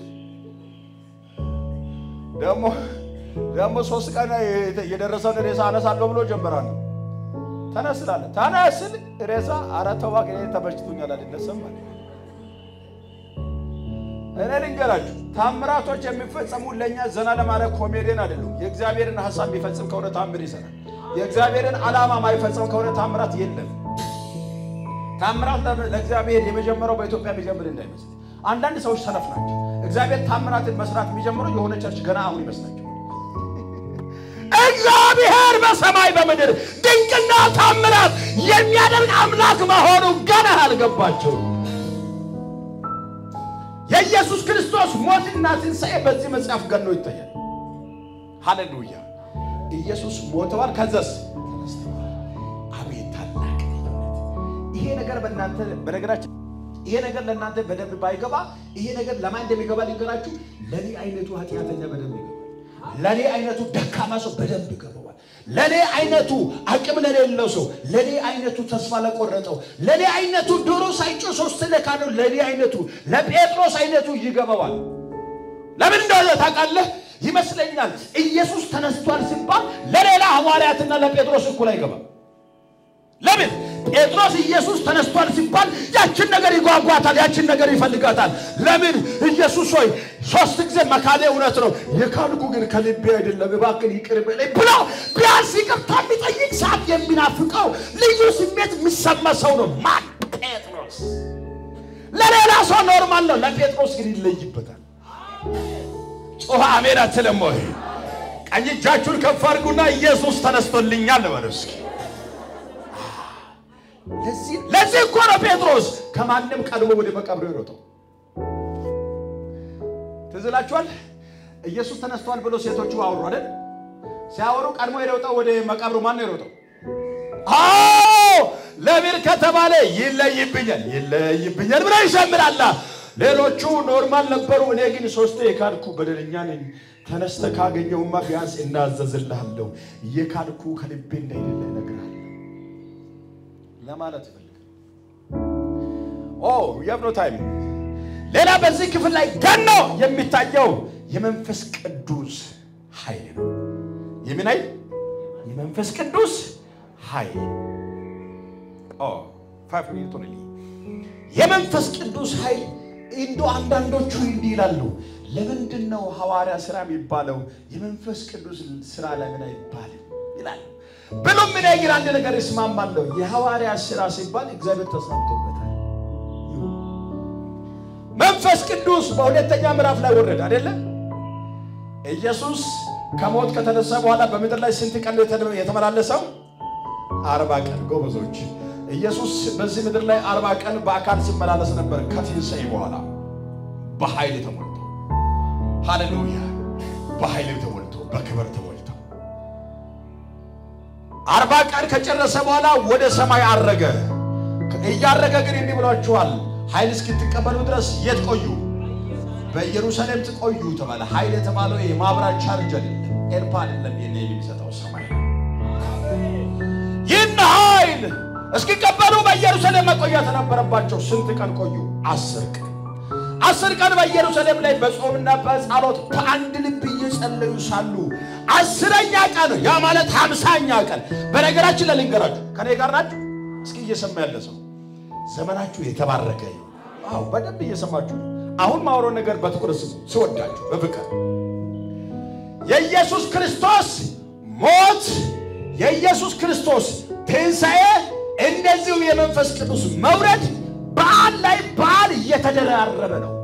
ደግሞ ደግሞ ሶስት ቀን የደረሰው ሬሳ አነሳለሁ ብሎ ጀመራል። ተነስላለ ተነስል ሬሳ አራተዋ ከኔ ተበጅቶኛል አይደለም ማለት እኔ ልንገራችሁ ታምራቶች የሚፈጸሙ ለኛ ዘና ለማድረግ ኮሜዲያን አይደለም። የእግዚአብሔርን ሐሳብ የሚፈጽም ከሆነ ታምር ይሰራል። የእግዚአብሔርን ዓላማ ማይፈጽም ከሆነ ታምራት የለም። ታምራት ለእግዚአብሔር የመጀመሪያው በኢትዮጵያ የሚጀምር እንዳይመስል። አንዳንድ ሰዎች ሰነፍ ናቸው። እግዚአብሔር ታምራትን መስራት የሚጀምረው የሆነ ቸርች ገና አሁን ይመስላቸው። እግዚአብሔር በሰማይ በመድር ድንቅና ታምራት የሚያደርግ አምላክ መሆኑ ገና አልገባቸው። የኢየሱስ ክርስቶስ ሞትና ትንሣኤ በዚህ መጽሐፍ ገኖ ይታያል። ሃሌሉያ! ኢየሱስ ሞተዋል፣ ከዛስ ተነስተዋል። አቤት ታላቅ! ይሄ ነገር በእናንተ በነገራችን ይሄ ነገር ለእናንተ በደንብ ባይገባ ይሄ ነገር ለማን እንደሚገባ ልንገራችሁ። ለኔ አይነቱ ኃጢያተኛ በደንብ ይገባል። ለኔ አይነቱ ደካማ ሰው በደንብ ይገባዋል። ለኔ አይነቱ አቅም ለሌለው ሰው፣ ለኔ አይነቱ ተስፋ ለቆረጠው፣ ለኔ አይነቱ ዶሮ ሳይጮህ ሶስት ለካደው ለኔ አይነቱ ለጴጥሮስ አይነቱ ይገባዋል። ለምን እንደሆነ ታውቃለህ? ይመስለኛል ኢየሱስ ተነስቷል ሲባል ለሌላ ሐዋርያትና ለጴጥሮስ እኩል አይገባም። ለምን? ጴጥሮስ ኢየሱስ ተነስቷል ሲባል ያችን ነገር ይጓጓታል፣ ያችን ነገር ይፈልጋታል። ለምን? ኢየሱስ ሆይ ሶስት ጊዜ መካዴ እውነት ነው፣ የካድኩ ግን ከልቤ አይደለም፣ እባክህ ይቅር በለኝ ብሎ ቢያንስ ይቅርታ የሚጠይቅ ሰዓት የሚናፍቀው ልዩ ስሜት የሚሰማ ሰው ነው። ማን? ጴጥሮስ። ለሌላ ሰው ኖርማል ነው፣ ለጴጥሮስ ግን ይለይበታል። ጮኸ አሜን አትልም ወይ? ቀኝ እጃችሁን ከፍ አድርጉና ኢየሱስ ተነስቶልኛል በሉ እስኪ። ለዚህ ለዚህ እኮ ነው ጴጥሮስ ከማንም ቀድሞ ወደ መቃብሩ የሮጠው። ትዝ ይላችኋል ኢየሱስ ተነስቷል ብሎ ሴቶቹ አወሩ አይደል? ሲያወሩ ቀድሞ የሮጠው ወደ መቃብሩ ማን ነው የሮጠው? አዎ ለምን ከተባለ ይለይብኛል ይለይብኛል ብሎ ይሰምራል። ሌሎቹ ኖርማል ነበሩ። እኔ ግን ሶስቴ የካድኩ በደለኛ ነኝ። ተነስተ ካገኘውማ ቢያንስ እናዘዝልሃለሁ የካድኩ ከልቤ እንደሌለ ነግራለሁ ለማለት ይፈልጋል። ኦ you have no time። ሌላ በዚህ ክፍል ላይ ገኖ የሚታየው የመንፈስ ቅዱስ ኃይል ነው። የምን ኃይል? የመንፈስ ቅዱስ ኃይል። ኦ five minutes only። የመንፈስ ቅዱስ ኃይል እንዶ አንዳንዶቹ እንዲህ ይላሉ ለምንድነው ሐዋርያ ሥራ የሚባለው የመንፈስ ቅዱስ ሥራ ለምን አይባልም ይላል። ብሎም ምን ያግር አንድ ነገር እስማማለሁ የሐዋርያ ሥራ ሲባል እግዚአብሔር ተስማምቶበታል። መንፈስ ቅዱስ በሁለተኛ ምዕራፍ ላይ ወረደ አይደለ? ኢየሱስ ከሞት ከተነሳ በኋላ በምድር ላይ ስንት ቀን የተመላለሰው? አርባ ቀን። ጎበዞች ኢየሱስ በዚህ ምድር ላይ አርባ ቀን በአካል ሲመላለስ ነበር ከትንሣኤ በኋላ በኃይል ተሞልቶ ሃሌሉያ በኃይል ተሞልቶ በክብር ተሞልቶ አርባ ቀን ከጨረሰ በኋላ ወደ ሰማይ አረገ። እያረገ ግን እንዲህ ብሏቸዋል ኃይል እስክትቀበሉ ድረስ የት ቆዩ? በኢየሩሳሌም ትቆዩ ተባለ። ኃይል የተባለው የማብራት ቻርጅ አይደለም ኤርፓ አይደለም የኔ የሚሰጠው ሰማይ ይህን ኃይል እስኪቀበሉ በኢየሩሳሌም መቆየት ነበረባቸው። ስንት ቀን ቆዩ? አስር ቀን። አስር ቀን በኢየሩሳሌም ላይ በጾምና በጸሎት በአንድ ልብ እየጸለዩ ሳሉ አስረኛ ቀን ያ ማለት ሃምሳኛ ቀን። በነገራችን ላይ ልንገራችሁ ከኔ ጋር ናችሁ? እስኪ እየሰማ ያለ ሰው ዘመናችሁ የተባረከ ይሁን። አዎ በደንብ እየሰማችሁ አሁን ማውሮ ነገር በትኩረት ስወዳችሁ በፍቅር የኢየሱስ ክርስቶስ ሞት የኢየሱስ ክርስቶስ ትንሣኤ እንደዚሁ የመንፈስ ቅዱስ መውረድ በዓል ላይ በዓል እየተደራረበ ነው።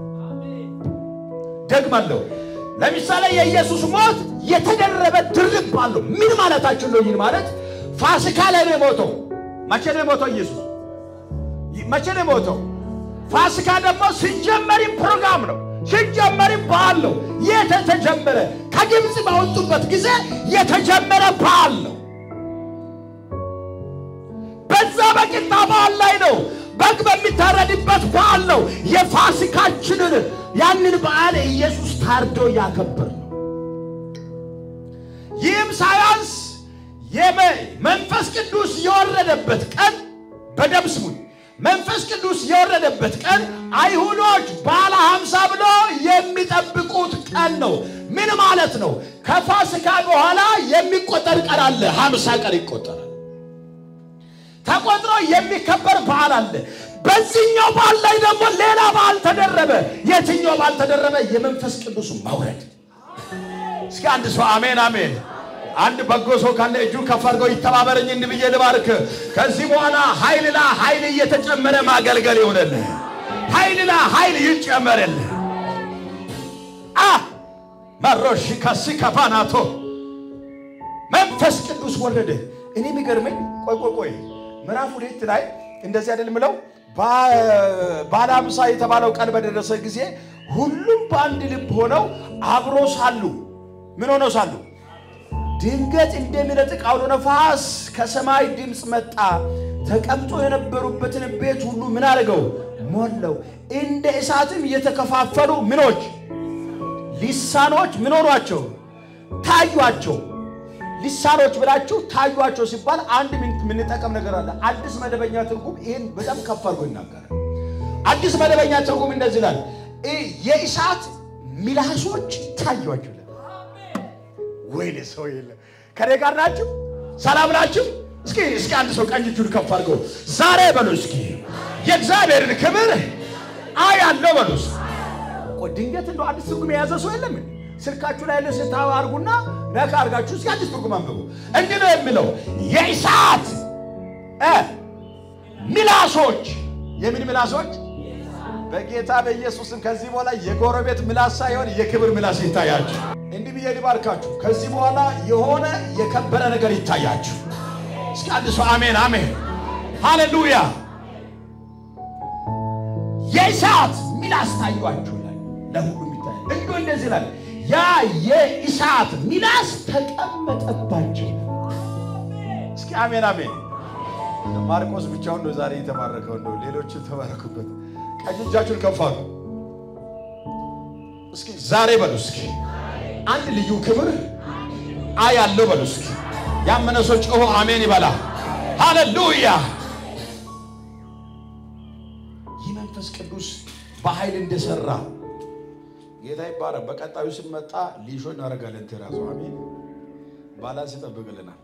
ደግማለሁ ለምሳሌ የኢየሱስ ሞት የተደረበ ድርብ ባለው ምን ማለታችሁ ነው? ይሄን ማለት ፋሲካ ላይ ነው ሞተው። መቼ ነው ሞተው ኢየሱስ? መቼ ነው ሞተው? ፋሲካ ደግሞ ሲጀመር ፕሮግራም ነው። ሲጀመር በዓል ነው። የተጀመረ ከግብጽ ባወጡበት ጊዜ የተጀመረ በዓል ነው። በዛ በቂጣ በዓል ላይ ነው። በግ በሚታረድበት በዓል ነው። የፋሲካችንን ያንን በዓል ኢየሱስ ታርዶ ያከበር ነው። ይህም ሳያንስ የመንፈስ ቅዱስ የወረደበት ቀን በደም ስሙኝ መንፈስ ቅዱስ የወረደበት ቀን አይሁዶች ባለ ሃምሳ ብሎ የሚጠብቁት ቀን ነው። ምን ማለት ነው? ከፋሲካ በኋላ የሚቆጠር ቀን አለ። ሃምሳ ቀን ይቆጠራል። ተቆጥሮ የሚከበር በዓል አለ። በዚህኛው በዓል ላይ ደግሞ ሌላ በዓል ተደረበ። የትኛው በዓል ተደረበ? የመንፈስ ቅዱስ መውረድ። እስኪ አንድ ሰው አሜን አሜን። አንድ በጎ ሰው ካለ እጁ ከፍ አድርጎ ይተባበረኝ እንብዬ ልባርክ። ከዚህ በኋላ ኃይልና ኃይል እየተጨመረ ማገልገል ይሆነልህ። ኃይልና ኃይል ይጨመርልህ። አ ማሮሽ ካሲካፋናቶ መንፈስ ቅዱስ ወረደ። እኔ የሚገርመኝ ቆይ ቆይ ቆይ ምዕራፍ ሁለት ላይ እንደዚህ አይደል ምለው ባለ ሃምሳ የተባለው ቀን በደረሰ ጊዜ ሁሉም በአንድ ልብ ሆነው አብሮ ሳሉ ምን ሆነው ሳሉ ድንገት እንደሚነጥቅ አውሎ ነፋስ ከሰማይ ድምጽ መጣ። ተቀምጦ የነበሩበትን ቤት ሁሉ ምን አደረገው? ሞላው። እንደ እሳትም የተከፋፈሉ ምኖች ሊሳኖች ምን ሆኗቸው? ታዩአቸው። ሊሳኖች ብላችሁ ታዩአቸው ሲባል አንድ ምን ተቀም ነገር አለ። አዲስ መደበኛ ትርጉም ይሄን በጣም ከፍ አድርጎ ይናገራል። አዲስ መደበኛ ትርጉም እንደዚህ ይላል፣ የእሳት ሚላሶች ታዩአቸው። ወይኔ ሰው የለ ከኔ ጋር ናችሁ? ሰላም ናችሁ? እስኪ እስኪ አንድ ሰው ቀኝ እጁን ከፍ አድርጎ ዛሬ በሉ እስኪ የእግዚአብሔርን ክብር አያለው በሉ። ቆይ ድንገት እንደው አዲስ ትርጉም የያዘ ሰው የለም? ስልካችሁ ላይ ለስታው አርጉና ነካ አርጋችሁ እስኪ አዲስ ትርጉም አንብቡ። እንዲህ ነው የሚለው የእሳት እ ሚላሶች። የምን ሚላሶች? በጌታ በኢየሱስም ከዚህ በኋላ የጎረቤት ሚላስ ሳይሆን የክብር ሚላስ ይታያችሁ። እንዲህ ብዬ ልባርካችሁ ከዚህ በኋላ የሆነ የከበረ ነገር ይታያችሁ እስኪ አንድ ሰው አሜን አሜን ሃሌሉያ የእሳት ሚላስ ታዩአችሁ ላይ ለሁሉም ይታይ እንዶ እንደዚህ ላይ ያ የእሳት ሚላስ ተቀመጠባቸው እስኪ አሜን አሜን ማርቆስ ብቻውን ነው ዛሬ የተባረከው ነው ሌሎች ተባረኩበት ቀጅጃችሁን ከፋሉ እስኪ ዛሬ በሉ እስኪ አንድ ልዩ ክብር አያለው በሉ እስኪ ያመነ ሰው ጮሆ አሜን ይበላ ሃሌሉያ ይመንፈስ ቅዱስ በኃይል እንደሰራ ጌታ ይባረክ በቀጣዩ ሲመጣ ሊሾ እናረጋለን ተራሱ አሜን ባላንስ ይጠብቅልናል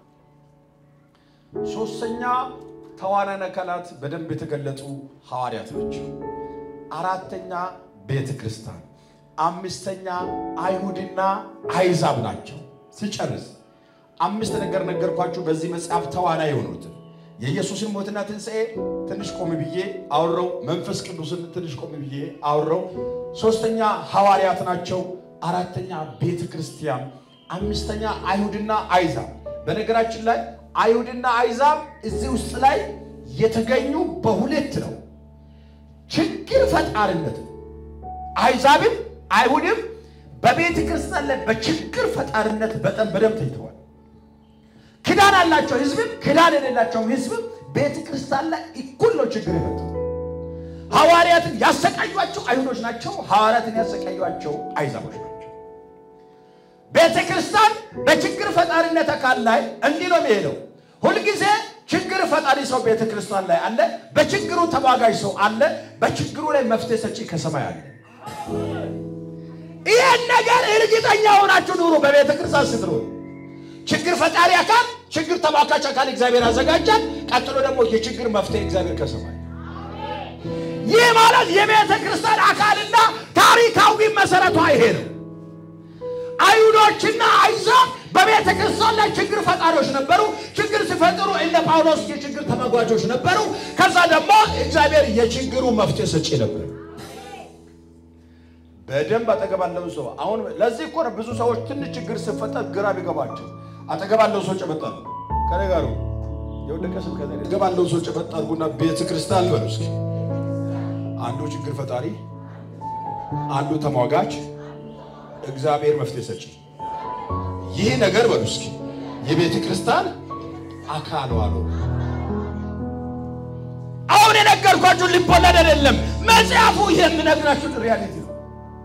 ሶስተኛ ተዋናነ አካላት በደንብ የተገለጹ ሐዋርያት ናቸው አራተኛ ቤተክርስቲያን አምስተኛ አይሁድና አይዛብ ናቸው ሲጨርስ አምስት ነገር ነገርኳችሁ በዚህ መጽሐፍ ተዋናይ የሆኑት የኢየሱስን ሞትና ትንሣኤ ትንሽ ቆም ብዬ አውረው መንፈስ ቅዱስን ትንሽ ቆም ብዬ አውረው ሶስተኛ ሐዋርያት ናቸው አራተኛ ቤተክርስቲያን አምስተኛ አይሁድና አይዛብ በነገራችን ላይ አይሁድና አይዛብ እዚህ ውስጥ ላይ የተገኙ በሁለት ነው ችግር ፈጣሪነት አይዛብም አይሁድም በቤተክርስቲያን ላይ በችግር ፈጣሪነት በጣም በደም ተይተዋል ክዳን አላቸው ህዝብም ክዳን የሌላቸው ህዝብም ቤተክርስቲያን ላይ እኩል ነው ችግር የፈጠሩ ሐዋርያትን ያሰቃዩአቸው አይሁዶች ናቸው ሐዋርያትን ያሰቃዩአቸው አይዛቦች ናቸው ቤተክርስቲያን በችግር ፈጣሪነት አካል ላይ እንዲህ ነው የሚሄደው ሁሉ ጊዜ ችግር ፈጣሪ ሰው ቤተክርስቲያን ላይ አለ በችግሩ ተዋጋይ ሰው አለ በችግሩ ላይ መፍትሄ ሰጪ ከሰማይ አለ ይሄ ነገር እርግጠኛ ሆናችሁ ኑሩ በቤተክርስቲያን ስትኖሩ ችግር ፈጣሪ አካል ችግር ተዋጋች አካል እግዚአብሔር አዘጋጃል ቀጥሎ ደግሞ የችግር መፍትሄ እግዚአብሔር ከሰማይ ይሄ ማለት የቤተክርስቲያን አካልና ታሪካዊ መሰረቷ ይሄ ነው አይሁዶችና አይዛብ በቤተክርስቲያን ላይ ችግር ፈጣሪዎች ነበሩ ችግር ሲፈጥሩ እንደ ጳውሎስ የችግር ተመጓጆች ነበሩ ከዛ ደግሞ እግዚአብሔር የችግሩ መፍትሄ ሰጪ ነበር በደንብ አጠገባለው ሰው አሁን ለዚህ እኮ ብዙ ሰዎች ትንሽ ችግር ሲፈጠር ግራ ቢገባቸው አጠገባለው ሰው ጨበጣሉ ከነጋሩ የወደቀስም ከዛ አጠገባለው ሰው ጨበጣሉና ቤተክርስቲያን ነው እስኪ አንዱ ችግር ፈጣሪ አንዱ ተሟጋች እግዚአብሔር መፍትሄ ሰጪ ይሄ ነገር በሉ እስኪ የቤተክርስቲያን አካል ነው አሁን የነገርኳችሁ ሊፖለድ አይደለም መጽሐፉ የሚነግራችሁ ሪያሊቲ ነው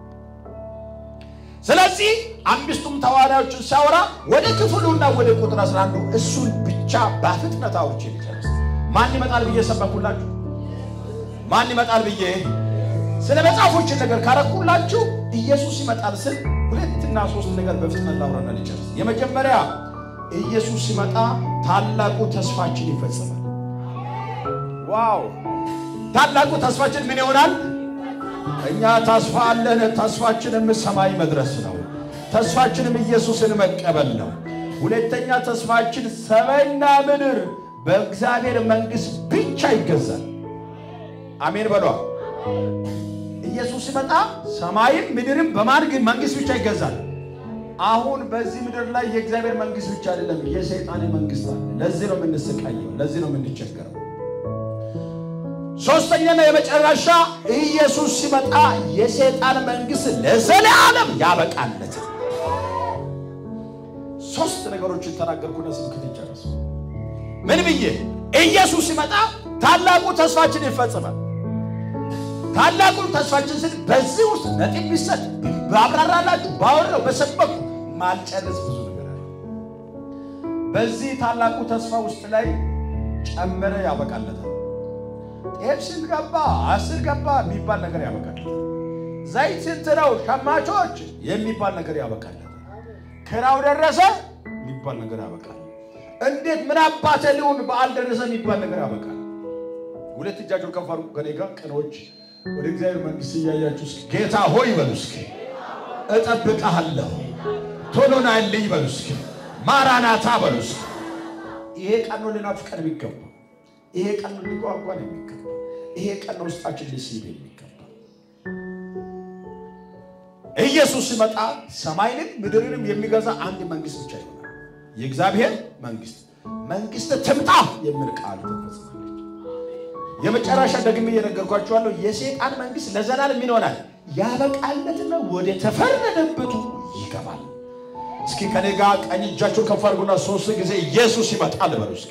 ስለዚህ አምስቱም ተዋናዮች ሲያወራ ወደ ክፍሉና ወደ ቁጥር አስራ አንድ እሱን ብቻ በፍጥነት አውርቼ ልጨርስ ማን ይመጣል ብዬ ሰበኩላችሁ ማን ይመጣል ብዬ ስለ መጽሐፎች ነገር ካረኩላችሁ ኢየሱስ ይመጣል ስል ሁለትና ሶስት ነገር በፍጥነት ላውራና ልጨርስ የመጀመሪያ ኢየሱስ ሲመጣ ታላቁ ተስፋችን ይፈጸማል ዋው ታላቁ ተስፋችን ምን ይሆናል እኛ ተስፋ አለን ተስፋችንም ሰማይ መድረስ ነው ተስፋችንም ኢየሱስን መቀበል ነው ሁለተኛ ተስፋችን ሰማይና ምድር በእግዚአብሔር መንግስት ብቻ ይገዛል አሜን በሉ ኢየሱስ ሲመጣ ሰማይም ምድርም በማን መንግስት ብቻ ይገዛል አሁን በዚህ ምድር ላይ የእግዚአብሔር መንግስት ብቻ አይደለም የሰይጣን መንግስት አለ ለዚህ ነው የምንሰቃየው ለዚህ ነው የምንቸገረው ሶስተኛና የመጨረሻ ኢየሱስ ሲመጣ የሰይጣን መንግስት ለዘላለም ያበቃለት ሶስት ነገሮችን ተናገርኩና ስብከት ይጨርስ ምን ብዬ ኢየሱስ ሲመጣ ታላቁ ተስፋችን ይፈጸማል ታላቁ ተስፋችን ሲል በዚህ ውስጥ ነጥብ ቢሰጥ ባብራራላችሁ ባወራው በሰበኩ ማልጨርስ ብዙ ነገር አለ በዚህ ታላቁ ተስፋ ውስጥ ላይ ጨመረ ያበቃለታል ኤፍሲን ገባ አስር ገባ የሚባል ነገር ያበቃለታል ዘይት እንትራው ሸማቾች የሚባል ነገር ያበቃለታል ክራው ደረሰ የሚባል ነገር ያበቃል እንዴት ምን አባቴ ሊሆን በአል ደረሰ የሚባል ነገር ያበቃል ሁለት እጃቸውን ከፋሩ ከኔ ጋር ቀኖች ወደ እግዚአብሔር መንግስት ያያችሁ ጌታ ሆይ በሉስኪ እጠብቅሃለሁ ቶሎና ልይ በሉስኪ ማራናታ በሉስኪ ይሄ ቀን ነው ለናፍቀን የሚገባ ይሄ ቀን ነው ሊቋቋም የሚገባ ይሄ ቀን ነው ውስጣችን ሊስብ የሚገባ ኢየሱስ ሲመጣ ሰማይንም ምድርንም የሚገዛ አንድ መንግስት ብቻ ይሆናል የእግዚአብሔር መንግስት መንግስት ትምጣ የሚል ቃል ተፈጽሟል የመጨረሻ ደግሜ እየነገርኳችኋለሁ የሰይጣን መንግስት ለዘላለም ይኖራል ያበቃለትና ወደ ተፈረደበቱ ይገባል እስኪ ከኔ ጋር ቀኝ እጃችሁን ከፍ አድርጉና ሶስት ጊዜ ኢየሱስ ይመጣል በሉ እስኪ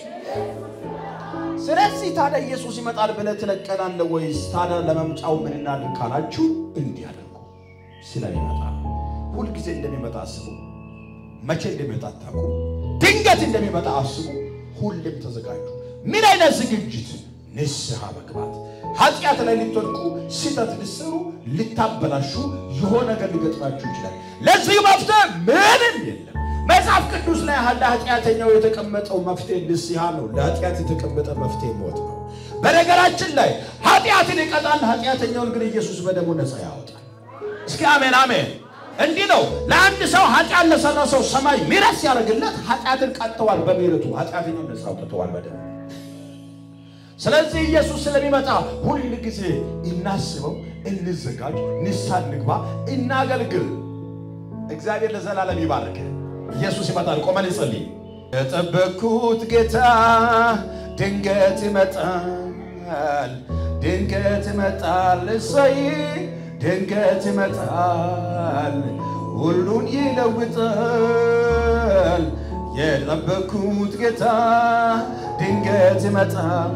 ስለዚህ ታዲያ ኢየሱስ ይመጣል ብለህ ትለቀናለህ ወይስ ታዲያ ለመምጫው ምን እናድርግ ካላችሁ እንዲህ አድርጉ ስለሚመጣ ሁሉ ጊዜ እንደሚመጣ አስቡ መቼ እንደሚመጣ ታውቁ ድንገት እንደሚመጣ አስቡ ሁሉም ተዘጋጁ ምን አይነት ዝግጅት ንስሐ መግባት ኃጢአት ላይ ልትወድቁ ሲተት ልትሰሩ ልታበላሹ የሆነ ነገር ሊገጥማችሁ ይችላል ለዚህ መፍትሄ ምንም የለም መጽሐፍ ቅዱስ ላይ ኃጢአተኛው የተቀመጠው መፍትሄ ንስሐ ነው ለኃጢአት የተቀመጠ መፍትሄ ሞት ነው በነገራችን ላይ ኃጢአትን ይቀጣል ኃጢአተኛውን ግን ኢየሱስ በደሙ ነፃ ያወጣል እስኪ አሜን አሜን እንዲህ ነው ለአንድ ሰው ኃጢአት ለሰራ ሰው ሰማይ ምሕረት ያደርግለት ኃጢአትን ቀጥተዋል በምህረቱ ኃጢአተኛውን ነፃ አውጥተዋል በደሙ ስለዚህ ኢየሱስ ስለሚመጣ ሁሉ ጊዜ እናስበው እንዘጋጅ ንስሐ እንግባ እናገልግል እግዚአብሔር ለዘላለም ይባርክ ኢየሱስ ይመጣል ቆመን እንጸልይ የጠበቅኩት ጌታ ድንገት ይመጣል ድንገት ይመጣል እሰይ ድንገት ይመጣል ሁሉን ይለውጣል የጠበቅኩት ጌታ ድንገት ይመጣል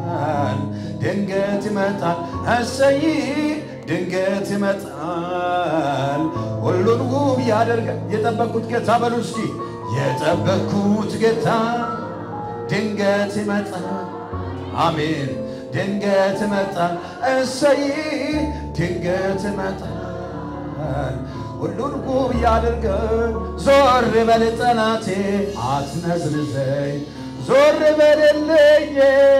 ድንገት ይመጣል እሰይ ድንገት ይመጣል ሁሉን ውብ ያደርጋል የጠበቅኩት ጌታ በሉ እስኪ የጠበቅኩት ጌታ ድንገት ይመጣል አሜን ድንገት ይመጣል እሰይ ድንገት ይመጣል ሁሉን ውብ ያደርጋል ዞር በል ጠላቴ አትነዝንዘኝ ዞር በልልኝ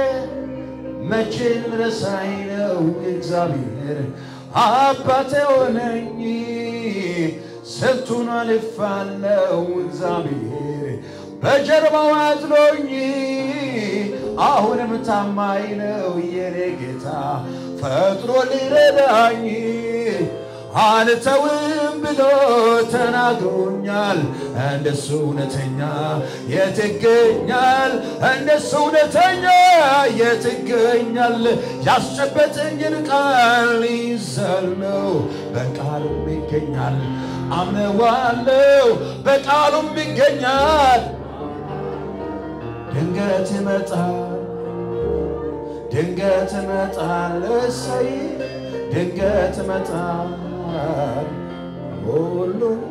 መቼም ረሳኝ ነው እግዚአብሔር አባቴ ሆነኝ ስንቱን አልፋለሁ እግዚአብሔር በጀርባው አዝሎኝ አሁንም ታማኝ ነው የኔ ጌታ ፈጥሮ ሊረዳኝ አልተውም ብሎ ተናግሮኛል እንደሱ እውነተኛ የት ይገኛል እንደሱ እውነተኛ የት ይገኛል ያስጨበጠኝን ቃል ይዘለው በቃሉም ይገኛል አምነዋለሁ በቃሉም ይገኛል ድንገት ይመጣል ድንገት ይመጣል እሰይ ድንገት ይመጣል ሁሉ